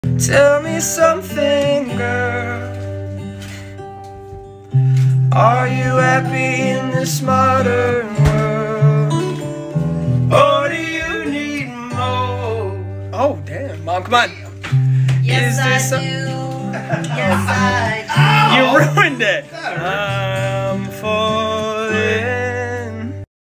Tell me something, girl. Are you happy in this modern world? Or do you need more? Oh, damn, Mom, come on. Yes, I do. Yes, I do. You ruined it.